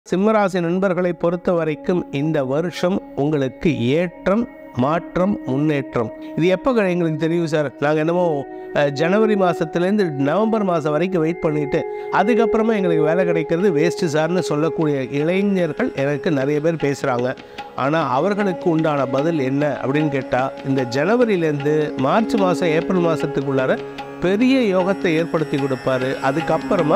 சிம்மராசி நண்பர்களை பொறுத்த வரைக்கும் இந்த வருஷம் உங்களுக்கு ஏற்றம், மாற்றம், முன்னேற்றம். இது எப்போ எங்களுக்கு தெரியும் சார்? நாங்கள் என்னமோ ஜனவரி மாதத்துலேருந்து நவம்பர் மாதம் வரைக்கும் வெயிட் பண்ணிவிட்டு அதுக்கப்புறமா எங்களுக்கு வேலை கிடைக்கிறது வேஸ்ட்டு சார்னு சொல்லக்கூடிய இளைஞர்கள் எனக்கு நிறைய பேர் பேசுகிறாங்க. ஆனால் அவர்களுக்கு உண்டான பதில் என்ன அப்படின்னு கேட்டால், இந்த ஜனவரியிலேருந்து மார்ச் மாதம் ஏப்ரல் மாதத்துக்குள்ளார பெரிய யோகத்தை ஏற்படுத்தி கொடுப்பாரு. அதுக்கப்புறமா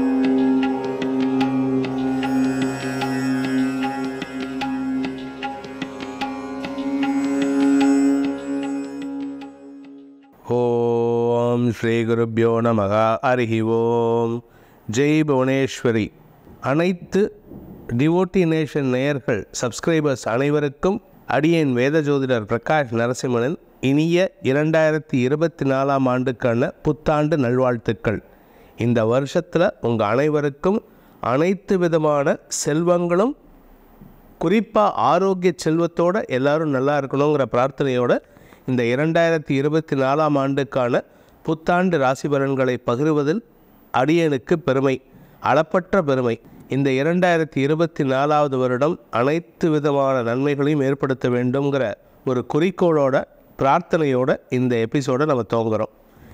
ஓம் ஸ்ரீ குருப்யோ நமக. ஹரி ஓம். ஜெய் புவனேஸ்வரி. அனைத்து டிவோட்டி நேஷன் நேயர்கள், சப்ஸ்கிரைபர்ஸ் அனைவருக்கும் அடியேன் வேத ஜோதிடர் பிரகாஷ் நரசிம்மனின் இனிய 2024ஆம் ஆண்டுக்கான புத்தாண்டு நல்வாழ்த்துக்கள். இந்த வருஷத்தில் உங்கள் அனைவருக்கும் அனைத்து விதமான செல்வங்களும், குறிப்பாக ஆரோக்கிய செல்வத்தோடு எல்லோரும் நல்லா இருக்கணுங்கிற பிரார்த்தனையோடு இந்த 2024ஆம் ஆண்டுக்கான புத்தாண்டு ராசி பலன்களை பகிர்வதில் அடியனுக்கு பெருமை, அளப்பற்ற பெருமை. இந்த 2024ஆவது வருடம் அனைத்து விதமான நன்மைகளையும் ஏற்படுத்த வேண்டுங்கிற ஒரு குறிக்கோளோட பிரார்த்தனையோட இந்த எபிசோடை நம்ம துவங்குறோம்.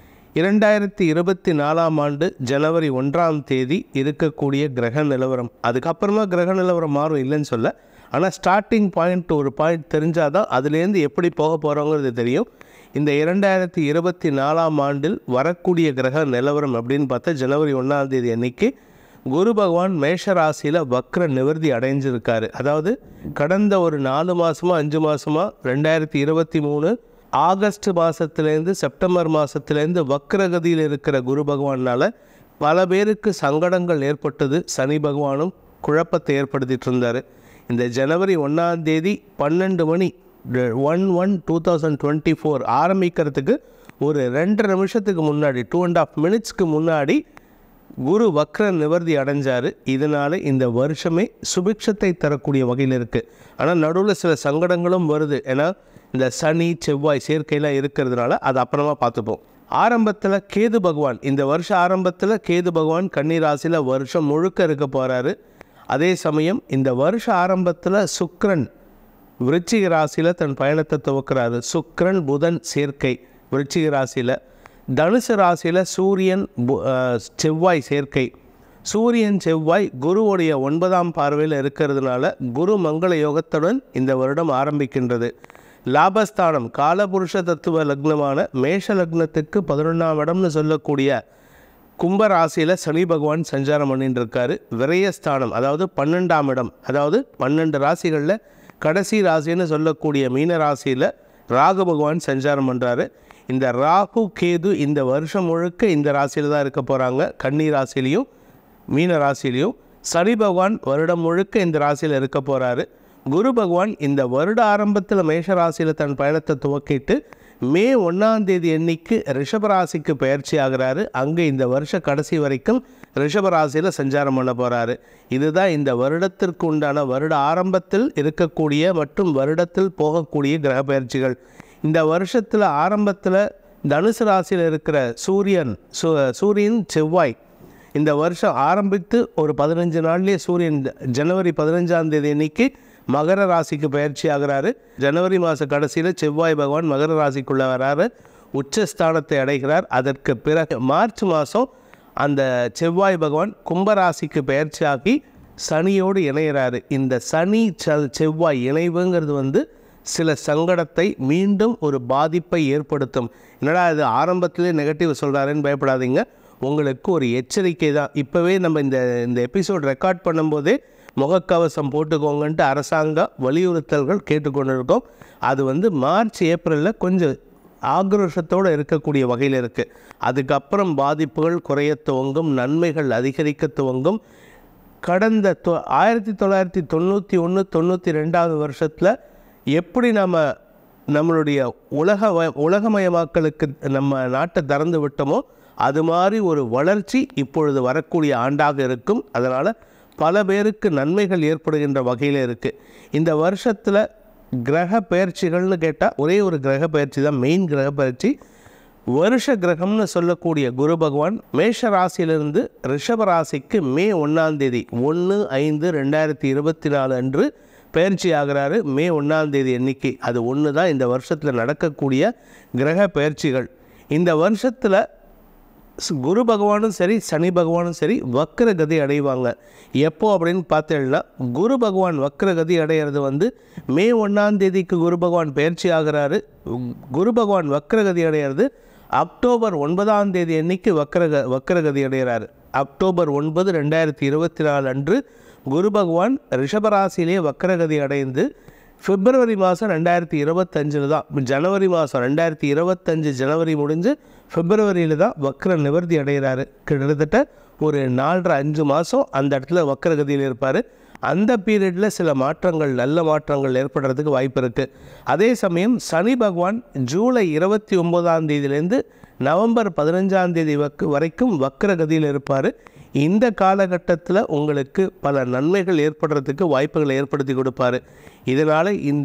2024ஆம் ஆண்டு ஜனவரி 1ஆம் தேதி இருக்கக்கூடிய கிரக நிலவரம், அதுக்கப்புறமா கிரக நிலவரம் மாறும் இல்லைன்னு சொல்ல, ஆனால் ஸ்டார்டிங் பாயிண்ட் ஒரு பாயிண்ட் தெரிஞ்சால் தான் அதுலேருந்து எப்படி போக போகிறோங்கிறது தெரியும். இந்த 2024ஆம் ஆண்டில் வரக்கூடிய கிரக நிலவரம் அப்படின்னு பார்த்தா, ஜனவரி 1ஆம் தேதி அன்னைக்கு குரு பகவான் மேஷ ராசியில் வக்ர நிவர்த்தி அடைஞ்சிருக்காரு. அதாவது கடந்த ஒரு 4 மாதமாக 5 மாதமாக 2023 ஆகஸ்ட் மாதத்துலேருந்து செப்டம்பர் மாதத்துலேருந்து வக்ரகதியில் இருக்கிற குரு பகவானால் பல பேருக்கு சங்கடங்கள் ஏற்பட்டது. சனி பகவானும் குழப்பத்தை ஏற்படுத்திட்டு இருந்தார். இந்த ஜனவரி 1ஆம் தேதி 12 மணி 1/1/2024 ஆரம்பிக்கிறதுக்கு ஒரு 2.5 நிமிஷத்துக்கு முன்னாடி, 2.5 மினிட்ஸ்க்கு முன்னாடி குரு வக்ர நிவர்த்தி அடைஞ்சார். இதனால் இந்த வருஷமே சுபிக்ஷத்தை தரக்கூடிய வகையில் இருக்குது. ஆனால் நடுவில் சில சங்கடங்களும் வருது. ஏன்னா இந்த சனி செவ்வாய் சேர்க்கையெல்லாம் இருக்கிறதுனால அது அப்புறமா பார்த்துப்போம். ஆரம்பத்தில் கேது பகவான், இந்த வருஷம் ஆரம்பத்தில் கேது பகவான் கன்னி ராசியில் வருஷம் முழுக்க இருக்க போகிறாரு. அதே சமயம் இந்த வருஷ ஆரம்பத்தில் சுக்கிரன் விருச்சிக ராசியில் தன் பயணத்தை துவக்கிறாரு. சுக்கிரன் புதன் சேர்க்கை விருச்சிக ராசியில். தனுசு ராசியில் சூரியன் செவ்வாய் சேர்க்கை. சூரியன் செவ்வாய் குருவுடைய 9ஆம் பார்வையில் இருக்கிறதுனால குரு மங்கள யோகத்துடன் இந்த வருடம் ஆரம்பிக்கின்றது. லாபஸ்தானம் காலபுருஷ தத்துவ லக்னமான மேஷ லக்னத்துக்கு 11ஆம் இடம்னு சொல்லக்கூடிய கும்பராசியில் சனி பகவான் சஞ்சாரம் பண்ணிட்டு இருக்காரு. விரயஸ்தானம் அதாவது 12ஆம் இடம், அதாவது 12 ராசிகளில் கடைசி ராசின்னு சொல்லக்கூடிய மீன ராசியில் ராகு பகவான் சஞ்சாரம் பண்ணுறாரு. இந்த ராகு கேது இந்த வருஷம் முழுக்க இந்த ராசியில் தான் இருக்க போகிறாங்க, கன்னி ராசிலையும் மீன ராசிலையும். சனி பகவான் வருடம் முழுக்க இந்த ராசியில் இருக்க போகிறாரு. குரு பகவான் இந்த வருட ஆரம்பத்தில் மேஷ ராசியில் தன் பயணத்தை துவக்கிட்டு மே 1ஆம் தேதி அன்னைக்கு ரிஷபராசிக்கு பயிற்சி ஆகிறாரு. அங்கே இந்த வருஷ கடைசி வரைக்கும் ரிஷபராசியில் சஞ்சாரம் பண்ண போகிறாரு. இதுதான் இந்த வருடத்திற்கு உண்டான வருட ஆரம்பத்தில் இருக்கக்கூடிய மற்றும் வருடத்தில் போகக்கூடிய கிரக பயிற்சிகள். இந்த வருஷத்தில் ஆரம்பத்தில் தனுசு ராசியில் இருக்கிற சூரியன் செவ்வாய் இந்த வருஷம் ஆரம்பித்து ஒரு 15 நாள்லேயே சூரியன் ஜனவரி 15ஆம் தேதி அன்னைக்கு மகர ராசிக்கு பயிற்சி ஆகிறாரு. ஜனவரி மாத கடைசியில் செவ்வாய் பகவான் மகர ராசிக்குள்ளே வராரு, உச்சஸ்தானத்தை அடைகிறார். அதற்கு பிறகு மார்ச் மாதம் அந்த செவ்வாய் பகவான் கும்பராசிக்கு பயிற்சி ஆகி சனியோடு இணைகிறாரு. இந்த சனி செவ்வாய் இணைவுங்கிறது சில சங்கடத்தை, மீண்டும் ஒரு பாதிப்பை ஏற்படுத்தும். என்னடா இது ஆரம்பத்திலே நெகட்டிவ் சொல்கிறாருன்னு பயப்படாதீங்க, உங்களுக்கு ஒரு எச்சரிக்கை தான். இப்போவே நம்ம இந்த எபிசோட் ரெக்கார்ட் பண்ணும்போதே முகக்கவசம் போட்டுக்கோங்கன்ட்டு அரசாங்க வலியுறுத்தல்கள் கேட்டுக்கொண்டிருக்கோம். அது மார்ச் ஏப்ரலில் கொஞ்சம் ஆக்ரோஷத்தோடு இருக்கக்கூடிய வகையில் இருக்குது. அதுக்கப்புறம் பாதிப்புகள் குறைய துவங்கும், நன்மைகள் அதிகரிக்க துவங்கும். கடந்த 1991-92 வருஷத்தில் எப்படி நம்மளுடைய உலகமயமாக்கலுக்கு நம்ம நாட்டை திறந்து விட்டோமோ அது மாதிரி ஒரு வளர்ச்சி இப்பொழுது வரக்கூடிய ஆண்டாக இருக்கும். அதனால் பல பேருக்கு நன்மைகள் ஏற்படுகின்ற வகையில் இருக்குது. இந்த வருஷத்தில் கிரக பயிற்சிகள்னு கேட்டால் ஒரே ஒரு கிரக பயிற்சி தான் மெயின் கிரக பயிற்சி. வருஷ கிரகம்னு சொல்லக்கூடிய குரு பகவான் மேஷ ராசியிலிருந்து ரிஷப ராசிக்கு மே 1ஆம் தேதி 1/5/2024 அன்று பயிற்சி ஆகிறாரு. மே 1ஆம் தேதி அன்னைக்கு. அது ஒன்று தான் இந்த வருஷத்தில் நடக்கக்கூடிய கிரக பயிற்சிகள். இந்த வருஷத்தில் குரு பகவானும் சரி சனி பகவானும் சரி வக்ரகதி அடைவாங்க. எப்போ அப்படின்னு பார்த்தீங்கன்னா, குரு பகவான் வக்ரகதி அடைகிறது மே 1ஆம் தேதிக்கு குரு பகவான் பயிற்சி ஆகிறாரு. குரு பகவான் வக்ரகதி அடைகிறது அக்டோபர் 9ஆம் தேதி அன்னைக்கு வக்ரகதி அடைகிறாரு. அக்டோபர் 9, 2024 அன்று குரு பகவான் ரிஷபராசியிலே வக்ரகதி அடைந்து பிப்ரவரி மாதம் 2025 தான், ஜனவரி மாதம் 2025 ஜனவரி முடிஞ்சு பிப்ரவரியில் தான் வக்ர நிவர்த்தி அடைகிறாரு. கிட்டத்தட்ட ஒரு 4.5 மாதம் அந்த இடத்துல வக்ரகதியில் இருப்பார். அந்த பீரியடில் சில மாற்றங்கள், நல்ல மாற்றங்கள் ஏற்படுறதுக்கு வாய்ப்பு இருக்குது. அதே சமயம் சனி பகவான் ஜூலை 29ஆம் தேதியிலேருந்து நவம்பர் 15ஆம் தேதி வரைக்கும் வக்ரகதியில் இருப்பார். இந்த காலகட்டத்தில் உங்களுக்கு பல நன்மைகள் ஏற்படுறதுக்கு வாய்ப்புகளை ஏற்படுத்தி கொடுப்பார். இதனால் இந்த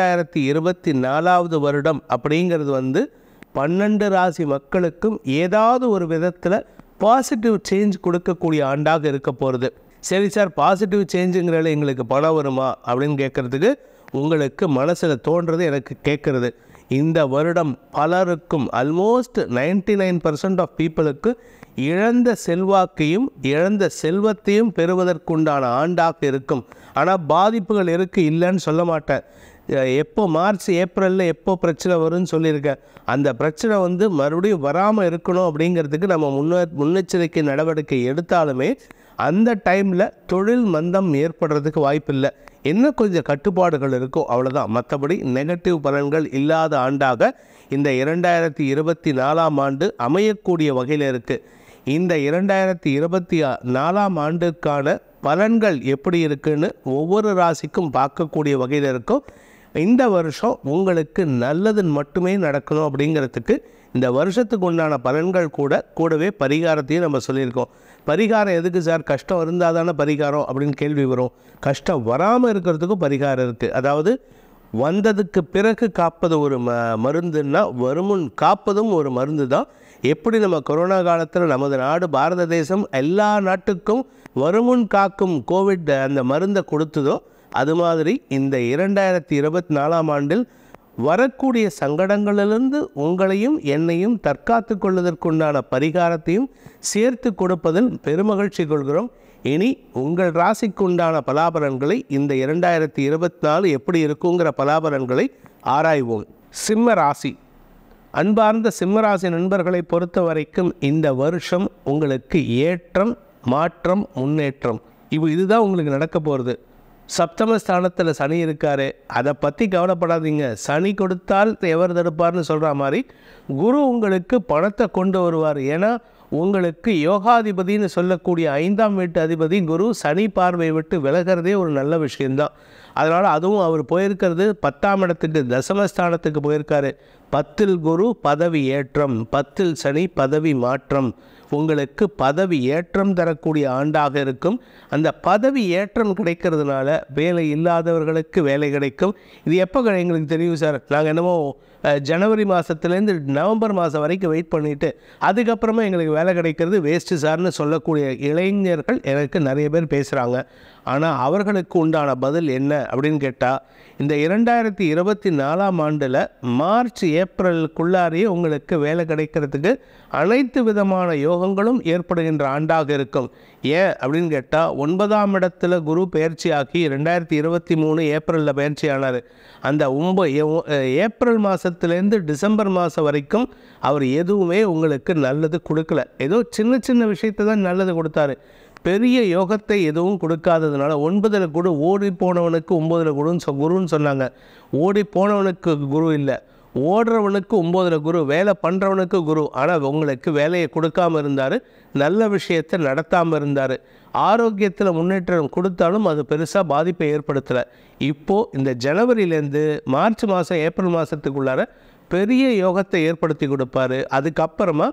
2024வது வருடம் அப்படிங்கிறது 12 ராசி மக்களுக்கும் ஏதாவது ஒரு விதத்தில் பாசிட்டிவ் சேஞ்ச் கொடுக்கக்கூடிய ஆண்டாக இருக்க போகிறது. சரி சார், பாசிட்டிவ் சேஞ்சுங்கிறத எங்களுக்கு பணம் வருமா அப்படின்னு கேட்குறதுக்கு உங்களுக்கு மனசில் தோன்றது எனக்கு கேட்குறது. இந்த வருடம் பலருக்கும் ஆல்மோஸ்ட் 99% ஆஃப் பீப்புளுக்கு இழந்த செல்வாக்கையும் இழந்த செல்வத்தையும் பெறுவதற்குண்டான ஆண்டாக இருக்கும். ஆனால் பாதிப்புகள் இருக்குது, இல்லைன்னு சொல்ல மாட்டேன். எப்போ மார்ச் ஏப்ரலில் எப்போ பிரச்சனை வரும்னு சொல்லியிருக்கேன். அந்த பிரச்சனை மறுபடியும் வராமல் இருக்கணும் அப்படிங்கிறதுக்கு நம்ம முன்னெச்சரிக்கை நடவடிக்கை எடுத்தாலுமே அந்த டைமில் தொழில் மந்தம் ஏற்படுறதுக்கு வாய்ப்பு இல்லை. இன்னும் கொஞ்சம் கட்டுப்பாடுகள் இருக்கும், அவ்வளோதான். மற்றபடி நெகட்டிவ் பலன்கள் இல்லாத ஆண்டாக இந்த 2024ஆம் ஆண்டு அமையக்கூடிய வகையில் இருக்குது. இந்த 2024ஆம் ஆண்டுக்கான பலன்கள் எப்படி இருக்குன்னு ஒவ்வொரு ராசிக்கும் பார்க்கக்கூடிய வகையில் இருக்கும். இந்த வருஷம் உங்களுக்கு நல்லதுன்னு மட்டுமே நடக்கணும் அப்படிங்கிறதுக்கு இந்த வருஷத்துக்கு உண்டான பலன்கள் கூடவே பரிகாரத்தையும் நம்ம சொல்லியிருக்கோம். பரிகாரம் எதுக்கு சார்? கஷ்டம் இருந்தால் தானே பரிகாரம் அப்படின்னு கேள்வி வரும். கஷ்டம் வராமல் இருக்கிறதுக்கும் பரிகாரம் இருக்குது. அதாவது வந்ததுக்கு பிறகு காப்பது ஒரு மருந்துன்னா வருமுன் காப்பதும் ஒரு மருந்து தான். எப்படி நம்ம கொரோனா காலத்தில் நமது நாடு பாரத தேசம் எல்லா நாட்டுக்கும் வருமுன் காக்கும் கோவிட் அந்த மருந்தை கொடுத்ததோ, அது மாதிரி இந்த 2024ஆம் ஆண்டில் வரக்கூடிய சங்கடங்களிலிருந்து உங்களையும் என்னையும் தற்காத்து கொள்வதற்குண்டான பரிகாரத்தையும் சேர்த்து கொடுப்பதில் பெருமகிழ்ச்சி கொள்கிறோம். இனி உங்கள் ராசிக்கு உண்டான பலாபலன்களை இந்த 2024 எப்படி இருக்குங்கிற பலாபலன்களை ஆராய்வோம். சிம்ம ராசி. அன்பார்ந்த சிம்மராசி நண்பர்களை பொறுத்த வரைக்கும் இந்த வருஷம் உங்களுக்கு ஏற்றம், மாற்றம், முன்னேற்றம் இதுதான் உங்களுக்கு நடக்க போகிறது. சப்தமஸ்தானத்தில் சனி இருக்காரு, அதை பற்றி கவலைப்படாதீங்க. சனி கொடுத்தால் எவர் தடுப்பார்னு சொல்கிற மாதிரி குரு உங்களுக்கு பணத்தை கொண்டு வருவார். ஏன்னா உங்களுக்கு யோகாதிபதினு சொல்லக்கூடிய 5ஆம் வீட்டு அதிபதி குரு சனி பார்வை விட்டு விலகிறதே ஒரு நல்ல விஷயந்தான். அதனால் அதுவும் அவர் போயிருக்கிறது 10ஆம் இடத்துக்கு, தசமஸ்தானத்துக்கு போயிருக்காரு. 10இல் குரு பதவி ஏற்றம், 10இல் சனி பதவி மாற்றம். உங்களுக்கு பதவி ஏற்றம் தரக்கூடிய ஆண்டாக இருக்கும். அந்த பதவி ஏற்றம் கிடைக்கிறதுனால வேலை இல்லாதவர்களுக்கு வேலை கிடைக்கும். இது எப்போ எங்களுக்கு தெரியும் சார்? நாங்கள் என்னமோ ஜனவரி மாதத்துலேருந்து நவம்பர் மாதம் வரைக்கும் வெயிட் பண்ணிவிட்டு அதுக்கப்புறமா எங்களுக்கு வேலை கிடைக்கிறது வேஸ்ட்டு சார்னு சொல்லக்கூடிய இளைஞர்கள் எனக்கு நிறைய பேர் பேசுகிறாங்க. ஆனால் அவர்களுக்கு உண்டான பதில் என்ன அப்படின்னு கேட்டால், இந்த 2024ஆம் ஆண்டில் மார்ச் ஏப்ரலுக்குள்ளாரையே உங்களுக்கு வேலை கிடைக்கிறதுக்கு அனைத்து விதமான யோகங்களும் ஏற்படுகின்ற ஆண்டாக இருக்கும். ஏன் அப்படின்னு கேட்டால், 9ஆம் இடத்துல குரு பயிற்சி ஆக்கி 2023 ஏப்ரலில் பயிற்சி ஆனார். அந்த ஏப்ரல் மாதத்துலேருந்து டிசம்பர் மாதம் வரைக்கும் அவர் எதுவுமே உங்களுக்கு நல்லது கொடுக்கல. ஏதோ சின்ன சின்ன விஷயத்தை தான் நல்லது கொடுத்தாரு. பெரிய யோகத்தை எதுவும் கொடுக்காததுனால 9இல் குரு ஓடி போனவனுக்கு 9இல் குருன்னு சொன்னாங்க. ஓடி போனவனுக்கு குரு இல்லை, ஓடுறவனுக்கு 9இல் குரு, வேலை பண்ணுறவனுக்கு குரு. ஆனால் உங்களுக்கு வேலையை கொடுக்காமல் இருந்தார், நல்ல விஷயத்தை நடத்தாமல் இருந்தார். ஆரோக்கியத்தில் முன்னேற்றம் கொடுத்தாலும் அது பெருசாக பாதிப்பை ஏற்படுத்தலை. இப்போது இந்த ஜனவரியிலேருந்து மார்ச் மாதம் ஏப்ரல் மாதத்துக்குள்ளார பெரிய யோகத்தை ஏற்படுத்தி கொடுப்பார். அதுக்கப்புறமா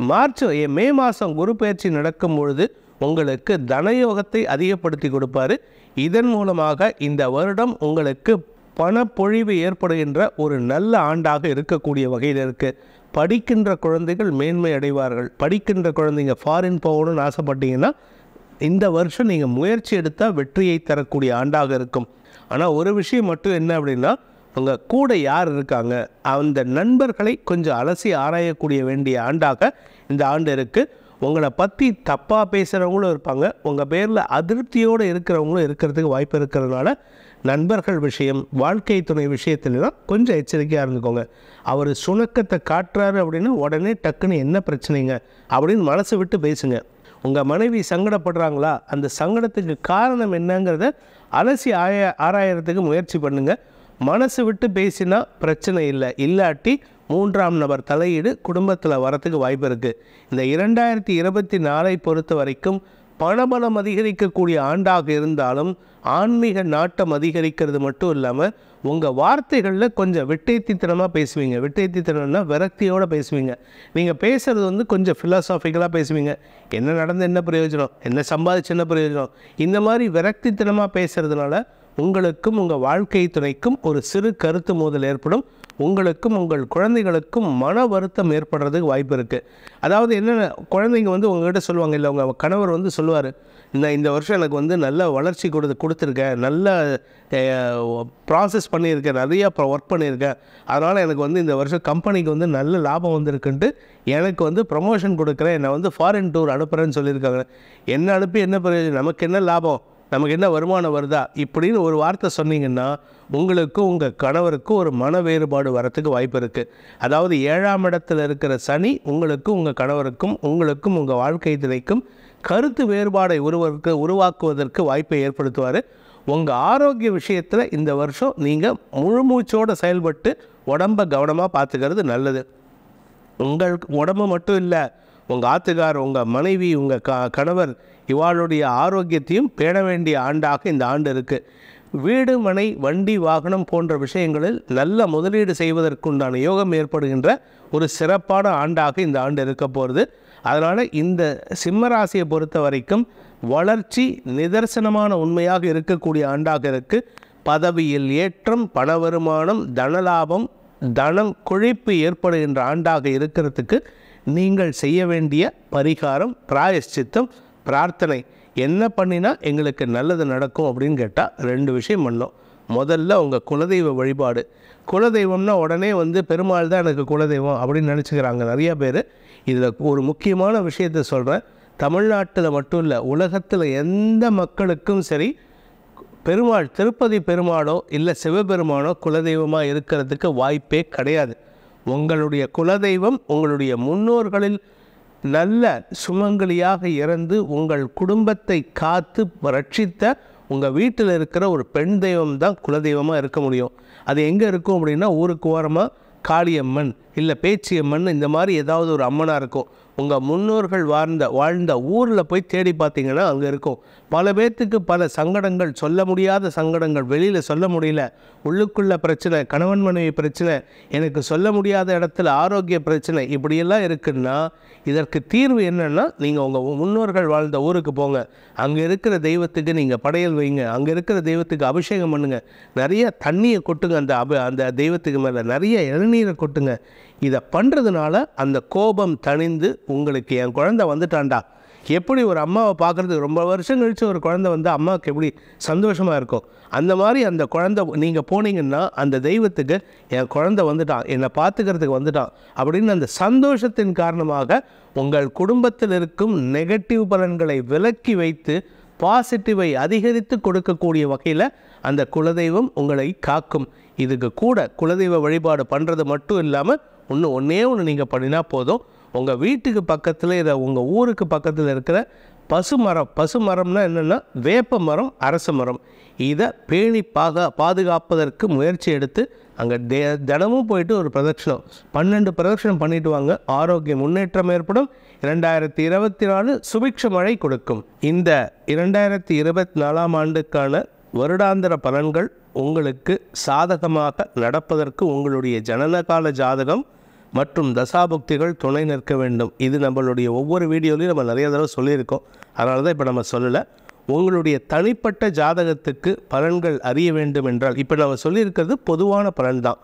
மே மாதம் குரு பயிற்சி நடக்கும் பொழுது உங்களுக்கு தனயோகத்தை அதிகப்படுத்தி கொடுப்பார். இதன் மூலமாக இந்த வருடம் உங்களுக்கு பணப்பொழிவு ஏற்படுகின்ற ஒரு நல்ல ஆண்டாக இருக்கக்கூடிய வகையில் இருக்குது. படிக்கின்ற குழந்தைகள் மேன்மை அடைவார்கள். படிக்கின்ற குழந்தைங்க ஃபாரின் போகணும்னு ஆசைப்பட்டீங்கன்னா இந்த வருஷம் நீங்கள் முயற்சி எடுத்தால் வெற்றியை தரக்கூடிய ஆண்டாக இருக்கும். ஆனால் ஒரு விஷயம் மட்டும் என்ன அப்படின்னா, உங்கள் கூட யார் இருக்காங்க, அந்த நண்பர்களை கொஞ்சம் அலசி ஆராயக்கூடிய வேண்டிய ஆண்டாக இந்த ஆண்டு இருக்குது. உங்களை பற்றி தப்பாக பேசுகிறவங்களும் இருப்பாங்க, உங்கள் பேரில் அதிருப்தியோடு இருக்கிறவங்களும் இருக்கிறதுக்கு வாய்ப்பு இருக்கிறதுனால நண்பர்கள் விஷயம், வாழ்க்கை துணை விஷயத்துலாம் கொஞ்சம் எச்சரிக்கையாக இருந்துக்கோங்க. அவர் சுணக்கத்தை காட்டுறாரு அப்படின்னா உடனே டக்குன்னு என்ன பிரச்சனைங்க அப்படின்னு மனசு விட்டு பேசுங்க. உங்கள் மனைவி சங்கடப்படுறாங்களா, அந்த சங்கடத்துக்கு காரணம் என்னங்கிறத அலசி ஆராயறதுக்கு முயற்சி பண்ணுங்கள். மனசு விட்டு பேசினா பிரச்சனை இல்லை, இல்லாட்டி 3ஆம் நபர் தலையீடு குடும்பத்தில் வரத்துக்கு வாய்ப்பு இருக்குது. இந்த 2024 பொறுத்த வரைக்கும் பணபலம் அதிகரிக்கக்கூடிய ஆண்டாக இருந்தாலும் ஆன்மீக நாட்டம் அதிகரிக்கிறது மட்டும் இல்லாமல் உங்கள் வார்த்தைகளில் கொஞ்சம் விட்டேத்தித்தனமாக பேசுவீங்க. விட்டேத்தித்தனம்னா விரக்தியோடு பேசுவீங்க. நீங்கள் பேசுகிறது கொஞ்சம் ஃபிலாசாபிக்கலாக பேசுவீங்க. என்ன நடந்து என்ன பிரயோஜனம், என்ன சம்பாதிச்சு என்ன பிரயோஜனம், இந்த மாதிரி விரக்தித்தனமாக பேசுகிறதுனால உங்களுக்கும் உங்கள் வாழ்க்கை துணைக்கும் ஒரு சிறு கருத்து மோதல் ஏற்படும். உங்களுக்கும் உங்கள் குழந்தைகளுக்கும் மன வருத்தம் ஏற்படுறதுக்கு வாய்ப்பு இருக்குது. அதாவது என்னென்ன, குழந்தைங்க உங்கள்கிட்ட சொல்லுவாங்க, இல்லை உங்கள் கணவர் சொல்லுவார், இந்த வருஷம் எனக்கு நல்ல வளர்ச்சி கொடுத்துருக்கேன், நல்ல ப்ராசஸ் பண்ணியிருக்கேன், நிறையா ஒர்க் பண்ணியிருக்கேன், அதனால் எனக்கு இந்த வருஷம் கம்பெனிக்கு நல்ல லாபம் வந்திருக்குன்ட்டு எனக்கு ப்ரமோஷன் கொடுக்குறேன், என்னை ஃபாரின் டூர் அனுப்புகிறேன்னு சொல்லியிருக்காங்க. என்ன அனுப்பி என்ன பிரயோஜனம், நமக்கு என்ன லாபம், நமக்கு என்ன வருமானம் வருதா இப்படின்னு ஒரு வார்த்தை சொன்னீங்கன்னா உங்களுக்கும் உங்கள் கணவருக்கும் ஒரு மன வேறுபாடு வரத்துக்கு வாய்ப்பு இருக்குது. அதாவது 7ஆம் இடத்துல இருக்கிற சனி உங்களுக்கும் உங்கள் கணவருக்கும் உங்களுக்கும் உங்கள் வாழ்க்கை துணைக்கும் கருத்து வேறுபாடை உருவாக்குவதற்கு வாய்ப்பை ஏற்படுத்துவார். உங்கள் ஆரோக்கிய விஷயத்தில் இந்த வருஷம் நீங்கள் முழுமூச்சோடு செயல்பட்டு உடம்பை கவனமாக பார்த்துக்கிறது நல்லது. உங்கள் உடம்பு மட்டும் இல்லை, உங்கள் ஆத்துக்கார், உங்கள் மனைவி, உங்கள் கணவர் இவாளுடைய ஆரோக்கியத்தையும் பேண வேண்டிய ஆண்டாக இந்த ஆண்டு இருக்குது. வீடு, மனை, வண்டி, வாகனம் போன்ற விஷயங்களில் நல்ல முதலீடு செய்வதற்குண்டான யோகம் ஏற்படுகின்ற ஒரு சிறப்பான ஆண்டாக இந்த ஆண்டு இருக்க போகிறது. அதனால் இந்த சிம்மராசியை பொறுத்த வரைக்கும் வளர்ச்சி நிதர்சனமான உண்மையாக இருக்கக்கூடிய ஆண்டாக இருக்குது. பதவியில் ஏற்றம், பண வருமானம், தனலாபம், தனம் கொழிப்பு ஏற்படுகின்ற ஆண்டாக இருக்கிறதுக்கு நீங்கள் செய்ய வேண்டிய பரிகாரம், பிராயஷ்சித்தம், பிரார்த்தனை என்ன பண்ணினா எங்களுக்கு நல்லது நடக்கும் அப்படின்னு கேட்டால் 2 விஷயம் பண்ணோம். முதல்ல உங்கள் குலதெய்வ வழிபாடு. குலதெய்வம்னா உடனே பெருமாள் தான் எனக்கு குலதெய்வம் அப்படின்னு நினச்சிக்கிறாங்க நிறையா பேர். இதில் ஒரு முக்கியமான விஷயத்தை சொல்கிறேன். தமிழ்நாட்டில் மட்டும் இல்லை, உலகத்தில் எந்த மக்களுக்கும் சரி பெருமாள், திருப்பதி பெருமாளோ இல்லை சிவபெருமானோ குலதெய்வமாக இருக்கிறதுக்கு வாய்ப்பே கிடையாது. உங்களுடைய குலதெய்வம் உங்களுடைய முன்னோர்களில் நல்ல சுமங்கலியாக இறந்து உங்கள் குடும்பத்தை காத்து ரட்சித்த உங்கள் வீட்டில் இருக்கிற ஒரு பெண் தெய்வம் தான் குலதெய்வமாக இருக்க முடியும். அது எங்கே இருக்கும் அப்படின்னா, ஊருக்கு ஓரமாக காளியம்மன் இல்லை பேச்சியம்மன் இந்த மாதிரி ஏதாவது ஒரு அம்மனாக இருக்கும். உங்கள் முன்னோர்கள் வாழ்ந்த ஊரில் போய் தேடி பார்த்தீங்கன்னா அங்கே இருக்கும். பல பேர்த்துக்கு பல சங்கடங்கள், சொல்ல முடியாத சங்கடங்கள், வெளியில் சொல்ல முடியல, உள்ளுக்குள்ள பிரச்சனை, கணவன் மனைவி பிரச்சனை, எனக்கு சொல்ல முடியாத இடத்துல ஆரோக்கிய பிரச்சனை, இப்படியெல்லாம் இருக்குன்னா இதற்கு தீர்வு என்னென்னா, நீங்கள் உங்கள் முன்னோர்கள் வாழ்ந்த ஊருக்கு போங்க, அங்கே இருக்கிற தெய்வத்துக்கு நீங்கள் படையல் வைங்க, அங்கே இருக்கிற தெய்வத்துக்கு அபிஷேகம் பண்ணுங்கள், நிறைய தண்ணியை கொட்டுங்க, அந்த தெய்வத்துக்கு மேலே நிறைய இளநீரை கொட்டுங்க. இதை பண்ணுறதுனால அந்த கோபம் தணிந்து உங்களுக்கு என் குழந்தை வந்துட்டான்டா, எப்படி ஒரு அம்மாவை பார்க்குறதுக்கு ரொம்ப வருஷம் கழித்து ஒரு குழந்தை அம்மாவுக்கு எப்படி சந்தோஷமாக இருக்கும், அந்த மாதிரி அந்த குழந்தை நீங்கள் போனீங்கன்னா அந்த தெய்வத்துக்கு என் குழந்தை வந்துட்டான், என்னை பார்த்துக்கிறதுக்கு வந்துட்டான் அப்படின்னு அந்த சந்தோஷத்தின் காரணமாக உங்கள் குடும்பத்தில் இருக்கும் நெகட்டிவ் பலன்களை விலக்கி வைத்து பாசிட்டிவை அதிகரித்து கொடுக்கக்கூடிய வகையில் அந்த குலதெய்வம் உங்களை காக்கும். இதுக்கு கூட குலதெய்வ வழிபாடு பண்ணுறது மட்டும் இல்லாமல் ஒன்றே ஒன்று நீங்கள் பண்ணினா போதும். உங்கள் வீட்டுக்கு பக்கத்தில் உங்கள் ஊருக்கு பக்கத்தில் இருக்கிற பசுமரம்னா என்னென்னா வேப்ப மரம், அரச மரம், இதை பேணி பாதுகாப்பதற்கு முயற்சி எடுத்து அங்கே தினமும் போயிட்டு ஒரு பிரதட்சணம் 12 பிரதட்சணம் பண்ணிட்டு வாங்க. ஆரோக்கிய முன்னேற்றம் ஏற்படும். 2024 சுபிக்ஷ மழை கொடுக்கும். இந்த 2024ஆம் ஆண்டுக்கான வருடாந்திர பலன்கள் உங்களுக்கு சாதகமாக நடப்பதற்கு உங்களுடைய ஜனனகால ஜாதகம் மற்றும் தசாபுக்திகள் துணை நிற்க வேண்டும். இது நம்மளுடைய ஒவ்வொரு வீடியோலையும் நம்ம நிறைய தடவை சொல்லியிருக்கோம், அதனால தான் இப்போ நம்ம சொல்லலை. உங்களுடைய தனிப்பட்ட ஜாதகத்துக்கு பலன்கள் அறிய வேண்டும் என்றால், இப்போ நம்ம சொல்லியிருக்கிறது பொதுவான பலன் தான்.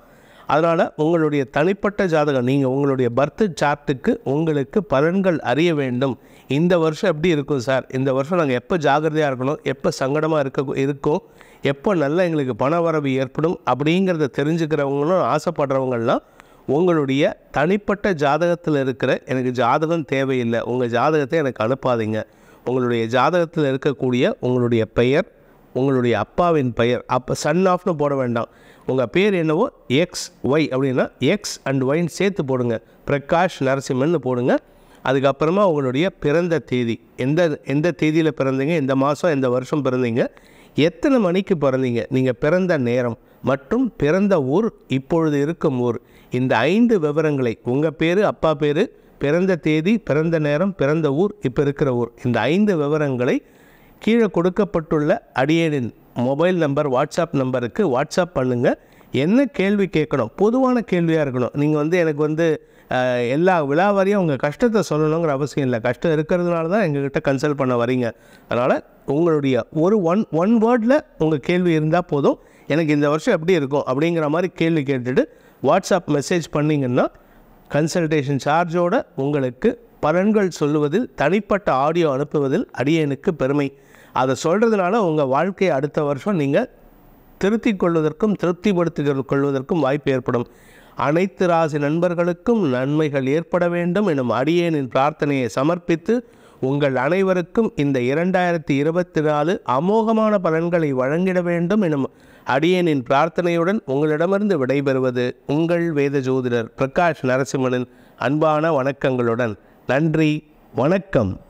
அதனால் உங்களுடைய தனிப்பட்ட ஜாதகம், நீங்கள் உங்களுடைய பர்த் சார்ட்டுக்கு உங்களுக்கு பலன்கள் அறிய வேண்டும். இந்த வருஷம் எப்படி இருக்கும் சார், இந்த வருஷம் நாங்கள் எப்போ ஜாகிரதையாக இருக்கணும், எப்போ சங்கடமாக இருக்கோம், எப்போ நல்லா எங்களுக்கு பண வரவு ஏற்படும் அப்படிங்கிறத தெரிஞ்சுக்கிறவங்களும் ஆசைப்படுறவங்கள்லாம் உங்களுடைய தனிப்பட்ட ஜாதகத்தில் இருக்கிற எனக்கு ஜாதகம் தேவையில்லை, உங்கள் ஜாதகத்தை எனக்கு அனுப்பாதீங்க, உங்களுடைய ஜாதகத்தில் இருக்கக்கூடிய உங்களுடைய பெயர், உங்களுடைய அப்பாவின் பெயர், அப்போ சன் ஆஃப்னு போட வேண்டாம், உங்கள் பேர் என்னவோ எக்ஸ் ஒய் அப்படின்னா எக்ஸ் அண்ட் ஒய்ன்னு சேர்த்து போடுங்க, பிரகாஷ் நரசிம்மன்னு போடுங்க. அதுக்கப்புறமா உங்களுடைய பிறந்த தேதி, எந்த தேதியில் பிறந்தீங்க, எந்த மாதம் எந்த வருஷம் பிறந்தீங்க, எத்தனை மணிக்கு பிறந்தீங்க, நீங்கள் பிறந்த நேரம் மற்றும் பிறந்த ஊர், இப்பொழுது இருக்கும் ஊர், இந்த 5 விவரங்களை, உங்கள் பேர், அப்பா பேர், பிறந்த தேதி, பிறந்த நேரம், பிறந்த ஊர், இப்போ இருக்கிற ஊர், இந்த 5 விவரங்களை கீழே கொடுக்கப்பட்டுள்ள அடியேனின் மொபைல் நம்பர், வாட்ஸ்அப் நம்பருக்கு வாட்ஸ்அப் பண்ணுங்கள். என்ன கேள்வி கேட்கணும், பொதுவான கேள்வியாக இருக்கணும். நீங்கள் எனக்கு எல்லா விழாவாரியும் உங்கள் கஷ்டத்தை சொல்லணுங்கிற அவசியம் இல்லை. கஷ்டம் இருக்கிறதுனால தான் எங்ககிட்ட கன்சல்ட் பண்ண வரீங்க. அதனால் உங்களுடைய ஒன் வேர்டில் உங்கள் கேள்வி இருந்தால் போதும். எனக்கு இந்த வருஷம் எப்படி இருக்கும் அப்படிங்கிற மாதிரி கேள்வி கேட்டுட்டு வாட்ஸ்அப் மெசேஜ் பண்ணிங்கன்னா கன்சல்டேஷன் சார்ஜோடு உங்களுக்கு பலன்கள் சொல்லுவதில், தனிப்பட்ட ஆடியோ அனுப்புவதில் அடியேனுக்கு பெருமை. அதை சொல்கிறதுனால உங்கள் வாழ்க்கையை அடுத்த வருஷம் நீங்கள் திருத்திக் கொள்வதற்கும் திருப்திப்படுத்திக் கொள்வதற்கும் வாய்ப்பு ஏற்படும். அனைத்து ராசி நண்பர்களுக்கும் நன்மைகள் ஏற்பட வேண்டும் எனும் அடியேனின் பிரார்த்தனையை சமர்ப்பித்து உங்கள் அனைவருக்கும் இந்த 2024 அமோகமான பலன்களை வழங்கிட வேண்டும் எனும் அடியேனின் பிரார்த்தனையுடன் உங்களிடமிருந்து விடைபெறுவது உங்கள் வேத ஜோதிடர் பிரகாஷ் நரசிம்மனின் அன்பான வணக்கங்களுடன். நன்றி, வணக்கம்.